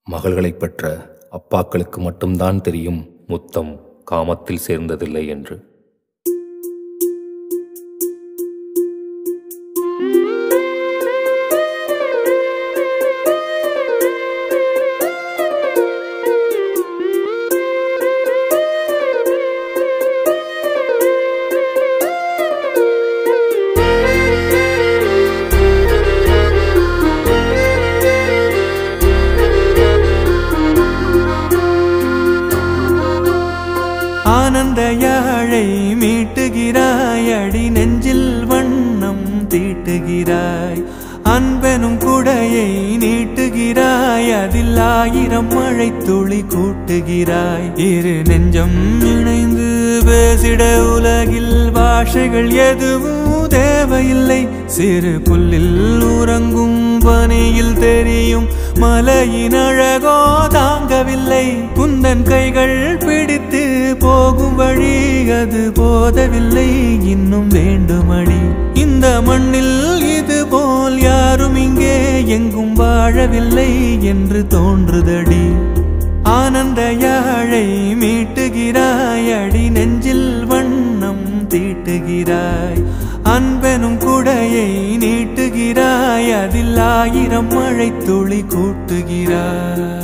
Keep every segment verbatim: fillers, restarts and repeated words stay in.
மகள்களைப் பெற்ற அப்பாக்களுக்கு மட்டும்தான் தெரியும் முத்தம் காமத்தில் சேர்ந்ததில்லை என்று. ஆனந்த யாழை மீட்டுகிறாய், அடி நெஞ்சில் வண்ணம் தீட்டுகிறாய். அன்பெனும் குடையை நீட்டுகிறாய், அதில் ஆயிரம் மழை துளி கூட்டுகிறாய். இரு நெஞ்சம் இணைந்து பேசிட உலகில் பாஷைகள் எதுவும் தேவையில்லை. சிறு புல்லில் உறங்கும் பனியில் தெரியும் மலையின் அழகோ தாங்கவில்லை. குந்தன் கைகள் பிடித்து போகும் வழி அது போதவில்லை, இன்னும் வேண்டுமடி. இந்த மண்ணில் இது போல் யாரும் இங்கே எங்கும் வாழவில்லை என்று தோன்றுதடி. ஆனந்த யாழை மீட்டுகிறாய், அடி நெஞ்சில் வண்ணம் தீட்டுகிறாய். அன்பெனும் குடையை நீட்டுகிறாய், அதில் ஆயிரம் மழை துளி கூட்டுகிறாய்.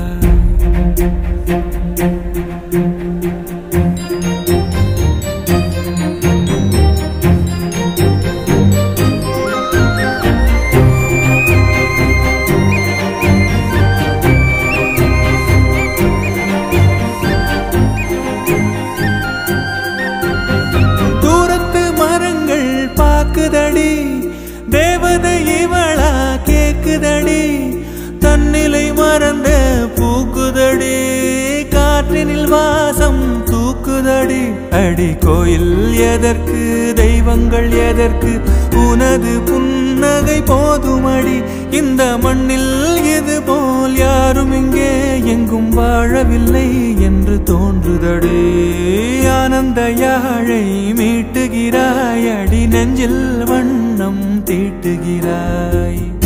தேவதை இவளா கேக்குதடி, தன்னிலை மறந்த பூக்குதடி. காற்றினில் வாசம் தூக்குதடி. அடி கோயில் எதற்கு, தெய்வங்கள் எதற்கு, உனது புன்னகை போதுமடி. இந்த மண்ணில் இது போல் யாரும் இங்கே எங்கும் வாழவில்லை என்று தோன்றுதடி. ஆனந்த யாழை மீட்டுகிறாய், அடி நெஞ்சில் வண்ணம் தீட்டுகிறாய்.